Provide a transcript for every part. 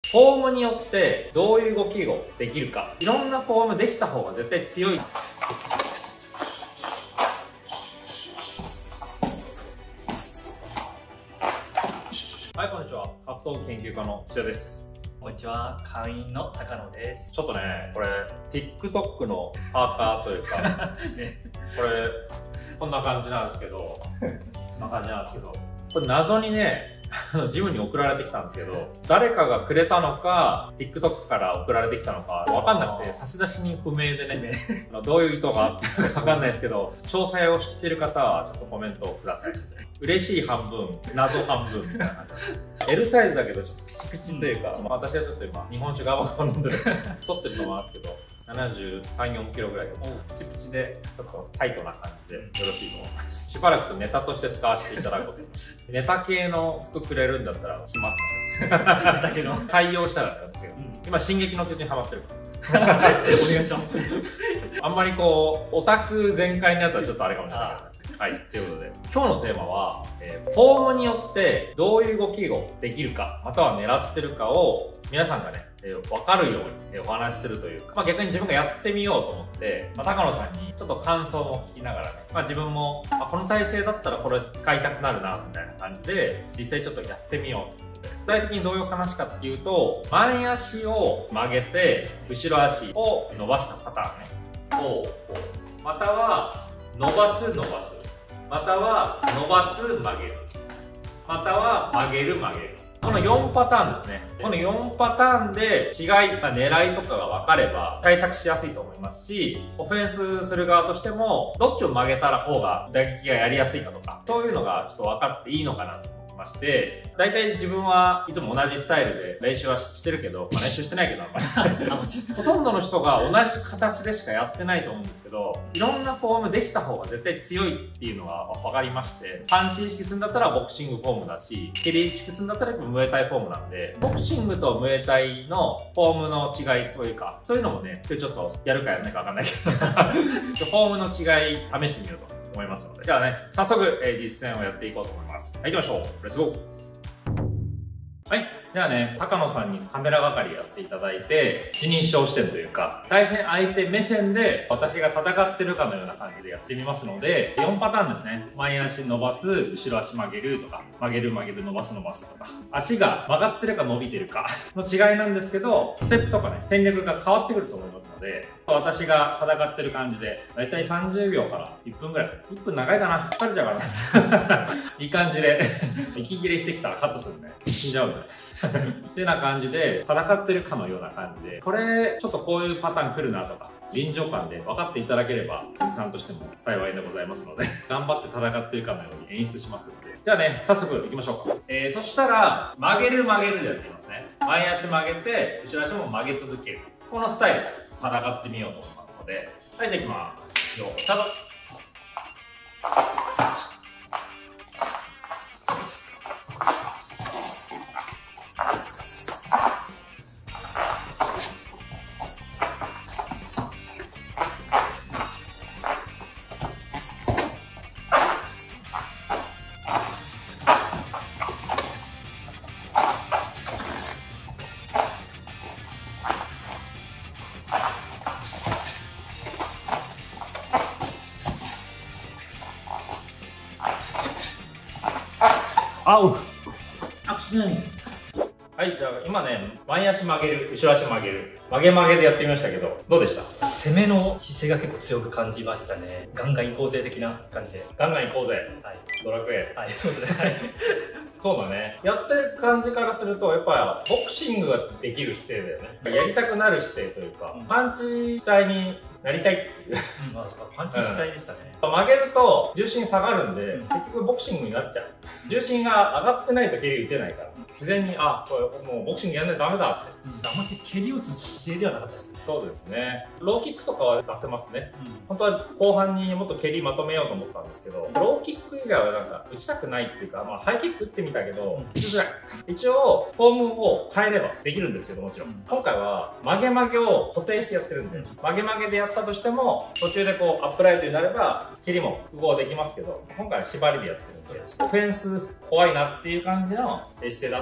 フォームによってどういう動きをできるか、いろんなフォームできた方が絶対強い。はい、こんにちは。格闘技研究家の土屋です。 こんにちは。会員の高野です。 ちょっとね、これ TikTok のパーカーというか、ね、これこんな感じなんですけど、これ謎にね、ジムに送られてきたんですけど、誰かがくれたのか TikTok から送られてきたのか分かんなくて、差出人不明でねどういう意図があったのか分かんないですけど、詳細を知ってる方はちょっとコメントをください。嬉しい半分、謎半分みたいな感じ。L サイズだけどちょっとピチピチというか、私はちょっと今日本酒ガバガバ飲んでる太ってるのもあるんですけど、73、4キロぐらいでプチプチでちょっとタイトな感じでよろしいと思います。しばらくとネタとして使わせていただくこと。ネタ系の服くれるんだったら着ますので。ネタ系の採用したらなんですけど、今進撃の巨人ハマってるから。 お願いします。 あんまりこうオタク全開になったらちょっとあれかもしれないけど。はい、ということで今日のテーマは、フォームによってどういう動きをできるか、または狙ってるかを皆さんがね、分かるようにお話しするというか、逆に自分がやってみようと思って、高野さんにちょっと感想も聞きながらね、自分も、この体勢だったらこれ使いたくなるなみたいな感じで実際ちょっとやってみようと思って、具体的にどういう話かっていうと、前足を曲げて後ろ足を伸ばしたパターンね、こうまたは伸ばす、または伸ばす、曲げる、または曲げる、曲げる、この4パターンですね。この4パターンで違い、狙いとかが分かれば対策しやすいと思いますし、オフェンスする側としてもどっちを曲げたら方が打撃がやりやすいかとか、そういうのがちょっと分かっていいのかなと思いまして、大体自分はいつも同じスタイルで練習はしてるけど、練習してないけどほとんどの人が同じ形でしかやってないと思うんですけど、いろんなフォームできた方が絶対強いっていうのが分かりまして、パンチ意識するんだったらボクシングフォームだし、蹴り意識するんだったらムエタイフォームなんで、ボクシングとムエタイのフォームの違いというか、そういうのもね、今日ちょっとやるかやらないか分かんないけどフォームの違い試してみようと思いますので、じゃあね、早速、実践をやっていこうと思います。はい、行きましょう。レッツゴー。はい。じゃあね、高野さんにカメラ係やっていただいて、一人称視点というか、対戦相手目線で私が戦ってるかのような感じでやってみますので、4パターンですね。前足伸ばす、後ろ足曲げるとか、曲げる曲げる伸ばす伸ばすとか、足が曲がってるか伸びてるかの違いなんですけど、ステップとかね、戦略が変わってくると思いますので、私が戦ってる感じで、だいたい30秒から1分ぐらい。1分長いかな？疲れちゃうかないい感じで、息切れしてきたらカットするね。死んじゃうんで。ってな感じで戦ってるかのような感じで、これちょっとこういうパターン来るなとか臨場感で分かっていただければおじさんとしても幸いでございますので頑張って戦ってるかのように演出しますので、じゃあね、早速いきましょうか。そしたら曲げる曲げるでやっていきますね。前足曲げて後ろ足も曲げ続ける、このスタイルで戦ってみようと思いますので、はい、じゃあいきます。よースタート。アウアクション。はい、じゃあ今ね、前足曲げる、後ろ足曲げる、曲げ曲げでやってみましたけど、どうでした？ 攻めの姿勢が結構強く感じましたね。ガンガン行こうぜ的な感じで。 ガンガン行こうぜ。 はい。 ドラクエ。 はい、そうですね。はい。 そうだね。やってる感じからすると、やっぱボクシングができる姿勢だよね。やりたくなる姿勢というか、パンチ主体になりたいっていう。 パンチ主体でしたね。 曲げると重心下がるんで、結局ボクシングになっちゃう。重心が上がってないと蹴り打てないから、自然に、これもうボクシングやんないとダメだって。 あんまし蹴り打つ姿勢ではなかったですね。 そうですね。ローキックとかは出せますね。本当は後半にもっと蹴りまとめようと思ったんですけど、ローキック以外はなんか打ちたくないっていうか、ハイキック打ってみたけど、打ちづらい。一応、フォームを変えればできるんですけど、もちろん。今回は曲げ曲げを固定してやってるんで、曲げ曲げでやったとしても、途中でこうアップライトになれば、蹴りも複合できますけど、今回は縛りでやってるんで、オフェンス怖いなっていう感じの姿勢だった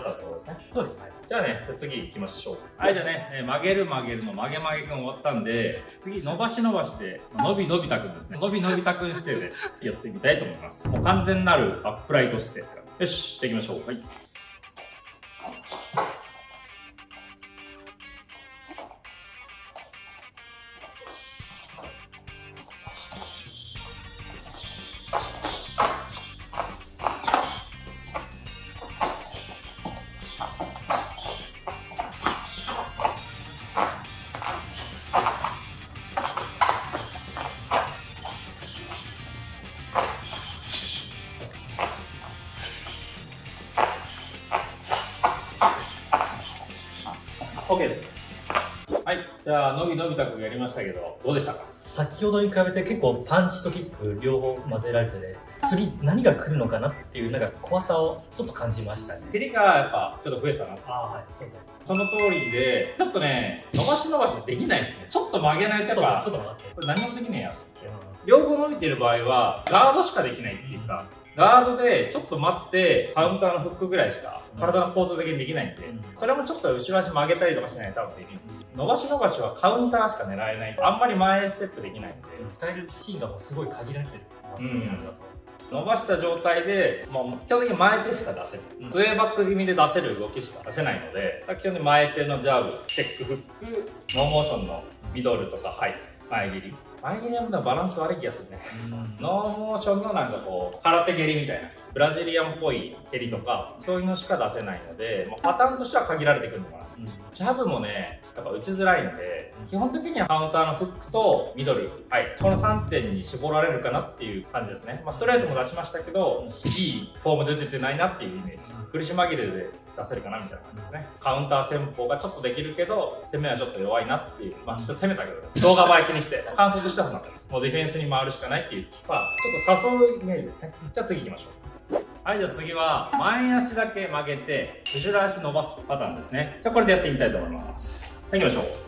ったってことですね。 そうですね。 じゃあね、次行きましょう。はい、じゃあね、曲げるの曲げ曲げくん終わったんで、次伸ばし伸ばしで、伸び伸びたくんですね。伸び伸びたくん姿勢でやってみたいと思います。もう完全なるアップライト姿勢。よし、じゃあ行きましょう。はい。OK です。はい。じゃあ、伸び伸びたくやりましたけど、どうでしたか？ 先ほどに比べて結構パンチとキック両方混ぜられてて、次何が来るのかなっていうなんか怖さをちょっと感じましたね。 蹴りがやっぱちょっと増えたな。 はい、そうそう。 その通りで、ちょっとね、伸ばし伸ばしできないですね。ちょっと曲げないとやっぱ、 ちょっと待って。 これ何もできねえやって。両方伸びてる場合は、ガードしかできないっていうか、ガードでちょっと待って、カウンターのフックぐらいしか体の構造的にできないんで、それもちょっと後ろ足曲げたりとかしないと多分できない。伸ばし伸ばしはカウンターしか狙えない。あんまり前ステップできないんで。 使えるシーンがもうすごい限られてる。 伸ばした状態で、もう基本的に前手しか出せる。スウェーバック気味で出せる動きしか出せないので、基本的に前手のジャブ、チェックフック、ノーモーションのミドルとか、はい、前蹴り。前蹴りはバランス悪い気がするね。ノーモーションのなんかこう、空手蹴りみたいな、ブラジリアンっぽい蹴りとか、そういうのしか出せないので、パターンとしては限られてくるのかな。ジャブもね、やっぱ打ちづらいので、基本的にはカウンターのフックとミドル、はい、この3点に絞られるかなっていう感じですね。ストレートも出しましたけど、いいフォームで出てないなっていうイメージ。苦し紛れで出せるかなみたいな感じですね。カウンター戦法がちょっとできるけど、攻めはちょっと弱いなっていう、ちょっと攻めたけど、ね、動画映え気にして、感想としてはなかったです。もうディフェンスに回るしかないっていう、ちょっと誘うイメージですね。じゃあ次行きましょう。はい、じゃあ次は、前足だけ曲げて、後ろ足伸ばすパターンですね。じゃあこれでやってみたいと思います。はい、行きましょう。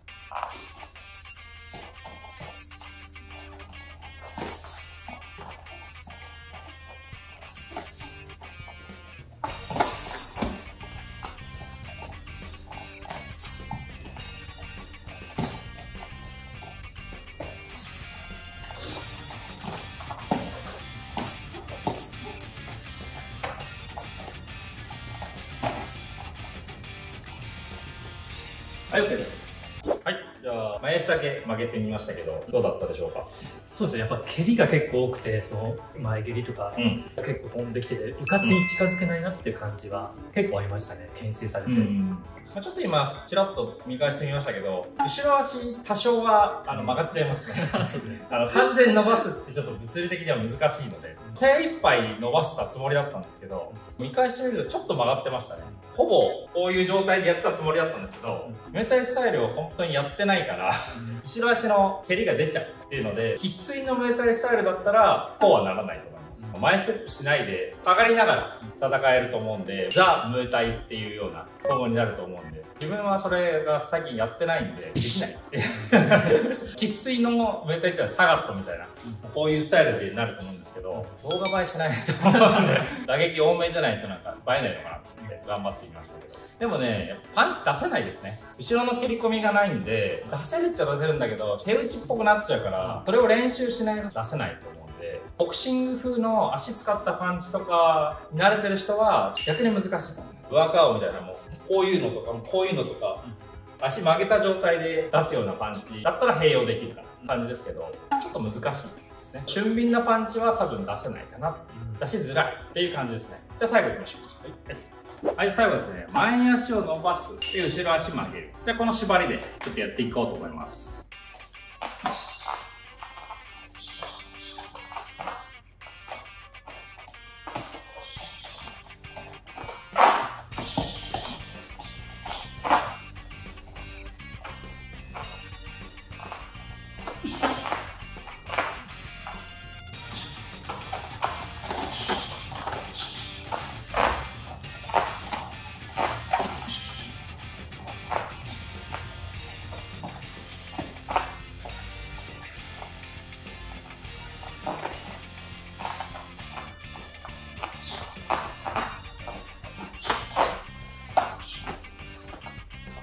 はい、OK です。はい、じゃあ前足だけ曲げてみましたけど、どうだったでしょうか？ そうですね、やっぱ蹴りが結構多くて、その前蹴りとか、結構飛んできてて、うかつに近づけないなっていう感じは結構ありましたね、牽制されて。 ちょっと今、ちらっと見返してみましたけど、後ろ足多少は曲がっちゃいますね。完全に伸ばすってちょっと物理的には難しいので、精一杯伸ばしたつもりだったんですけど、見返してみるとちょっと曲がってましたね。ほぼこういう状態でやってたつもりだったんですけど、ムエタイスタイルを本当にやってないから、後ろ足の蹴りが出ちゃうっていうので、必須のムエタイスタイルだったら、こうはならないと思います。前ステップしないで、上がりながら戦えると思うんで、ザ・ムエタイっていうようなフォームになると思うんで、自分はそれが最近やってないんで、できないっていう。必須のムエタイってのはサガットみたいな、こういうスタイルでなると思うんですけど、動画映えしないと思うんで、打撃多めじゃないとなんか映えないのかなと思って頑張ってみましたけど。でもね、パンチ出せないですね。後ろの蹴り込みがないんで、出せるっちゃ出せるんだけど、手打ちっぽくなっちゃうから、それを練習しないと出せないと思うんで、ボクシング風の足使ったパンチとかに慣れてる人は逆に難しいかも。ワークアウトみたいなもう、こういうのとか、こういうのとか、足曲げた状態で出すようなパンチだったら併用できるかな感じですけど、ちょっと難しいですね。俊敏なパンチは多分出せないかな。出しづらいっていう感じですね。じゃあ最後いきましょうか。はい、最後ですね。前足を伸ばす。で、後ろ足曲げる。じゃあこの縛りでちょっとやっていこうと思います。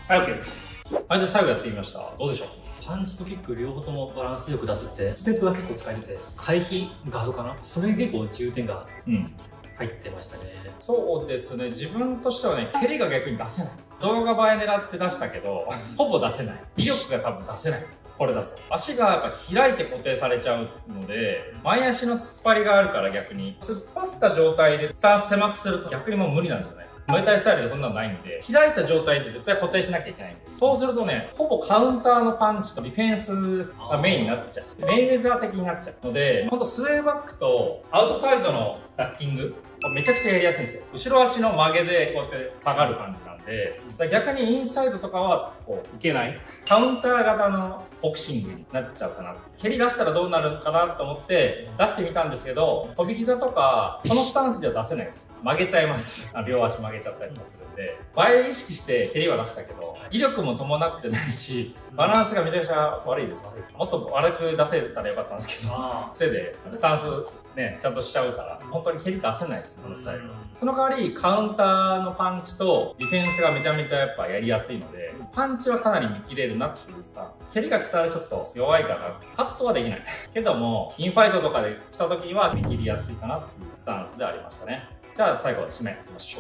はい、OK です。はい、じゃあ最後やってみました。どうでしょう？ パンチとキック両方ともバランスよく出すって、ステップが結構使えてて、回避ガードかな、それ結構重点が入ってましたね。 そうですね、自分としてはね、蹴りが逆に出せない。動画映え狙って出したけど、ほぼ出せない。威力が多分出せない。これだと。足がやっぱ開いて固定されちゃうので、前足の突っ張りがあるから逆に、突っ張った状態でスタンス狭くすると逆にもう無理なんですよね。ムエタイスタイルでこんなのないんで、開いた状態で絶対固定しなきゃいけないんで。そうするとね、ほぼカウンターのパンチとディフェンスがメインになっちゃう。メインウェザー的になっちゃうので、ほんとスウェーバックとアウトサイドのダッキング、めちゃくちゃやりやすいんですよ。後ろ足の曲げでこうやって下がる感じなんで、逆にインサイドとかはこういけない。カウンター型のボクシングになっちゃうかな。蹴り出したらどうなるかなと思って出してみたんですけど、飛び膝とかこのスタンスじゃ出せないです。曲げちゃいます。両足曲げちゃったりとかするんで、前意識して蹴りは出したけど、威力も伴ってないし、バランスがめちゃくちゃ悪いです。もっと悪く出せたらよかったんですけど、癖でスタンスね、ちゃんとしちゃうから、本当に蹴り出せないです、このスタイル。その代わり、カウンターのパンチとディフェンスがめちゃめちゃやっぱやりやすいので、パンチはかなり見切れるなっていうスタンス。蹴りが来たらちょっと弱いから、カットはできない。けども、インファイトとかで来た時には見切りやすいかなっていうスタンスでありましたね。じゃあ最後、締めいきましょう。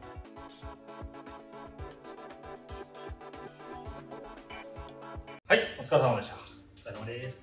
はい、お疲れ様でした。 お疲れ様です。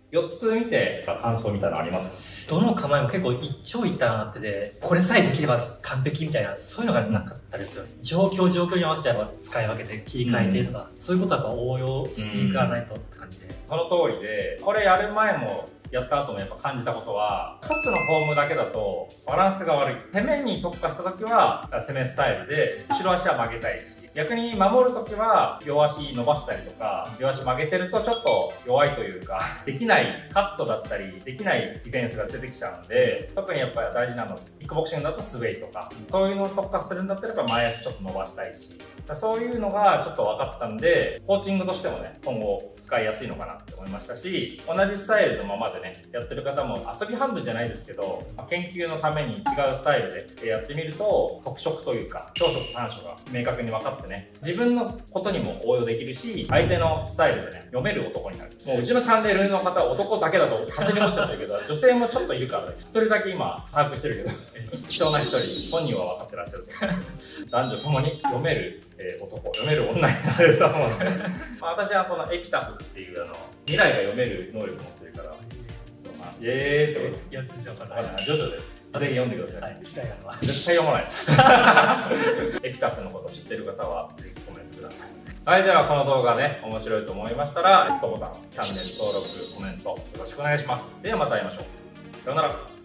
4つ見て感想みたいなのありますか？ どの構えも結構一長一短あってて、これさえできれば完璧みたいな、そういうのがなかったですよね。状況に合わせてやっぱ使い分けて切り替えてとか、そういうことはやっぱ応用していかないとって感じで。 その通りで、これやる前もやった後もやっぱ感じたことは、一つのフォームだけだとバランスが悪い。攻めに特化した時は攻めスタイルで、後ろ足は曲げたいし、逆に守るときは両足伸ばしたりとか、両足曲げてるとちょっと弱いというか、できないカットだったり、できないディフェンスが出てきちゃうんで、特にやっぱり大事なのは、キックボクシングだとスウェイとか、そういうのを特化するんだったら前足ちょっと伸ばしたいし、そういうのがちょっと分かったんで、コーチングとしてもね、今後使いやすいのかなって思いましたし、同じスタイルのままでね、やってる方も遊び半分じゃないですけど、研究のために違うスタイルでやってみると、特色というか、長所と短所が明確に分かってね、自分のことにも応用できるし、相手のスタイルでね、読める男になる。もううちのチャンネルの方は男だけだと勝手に思っちゃってるけど、女性もちょっといるからね、一人だけ今把握してるけど、貴重な一人、本人は分かってらっしゃると思う。男女ともに読める男、読める女になれると思うので、私はこのエピタフっていう未来が読める能力を持ってるから、イエーイと。 いや、全然わかんない。 ジョジョです。ぜひ読んでください。 はい、絶対読まないです。エピタフのことを知ってる方は、ぜひコメントください。はい、ではこの動画ね、面白いと思いましたら、グッドボタン、チャンネル登録、コメント、よろしくお願いします。ではまた会いましょう。さようなら。